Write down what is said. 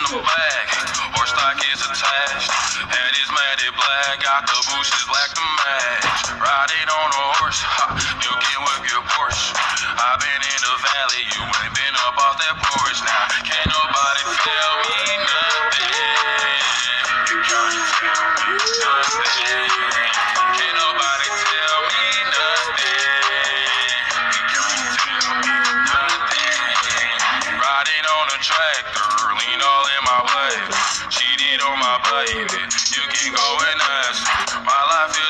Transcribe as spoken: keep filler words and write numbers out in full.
the back, horse stock is attached. Head is matted black, got the bushes black to match. Riding on a horse, ha, you can whip your Porsche. I've been in the valley, you ain't been up off that porch. Now, can't nobody tell me nothing. You can't tell me nothing. Can't nobody tell me nothing. You can't tell me nothing. Riding on a tractor, lean all in my way. Cheated on my baby, you can go and ask. My life is